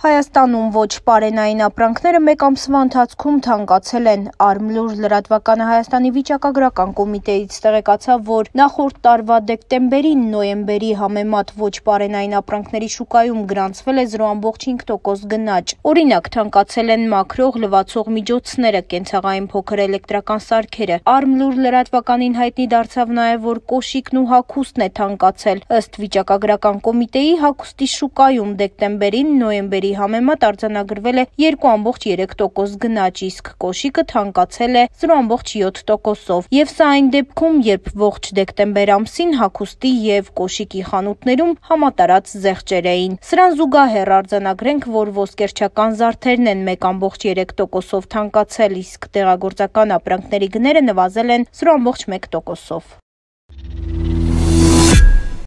Հայաստանում ոչ պարենային ապրանքները մեկ ամսվա ընթացքում թանկացել են։ ArmLur լրատվականը Հայաստանի վիճակագրական կոմիտեից տեղեկացավ, որ նախորդ տարվա դեկտեմբերին նոյեմբերի համեմատ ոչ պարենային ապրանքների շուկայում գրանցվել է 0.5% գնաճ։ Օրինակ, թանկացել են մաքրող, լվացող միջոցները, կենցաղային փոքր էլեկտրական սարքերը։ ArmLur լրատվականին հայտնի դարձավ նաև, որ կոշիկն ու հագուստն է թանկացել։ Ըստ վիճակագրական կոմիտեի, հագուստի շուկայում դեկտեմբերին նոյեմբերի համեմատ արձանագրվել է 2.3% գնաճ, իսկ կոշիկը թանկացել է 0.7%-ով։ Եվ սա այն դեպքում, երբ ողջ դեկտեմբեր ամսին հագուստի և կոշիկի խանութներում համատարած զեղչեր էին։ Սրան զուգահեռ արձանագրենք, որ ոսկերչական զարդերն են 1.3%-ով թանկացել, իսկ դեղագործական ապրանքների գները նվազել են 0.1%-ով։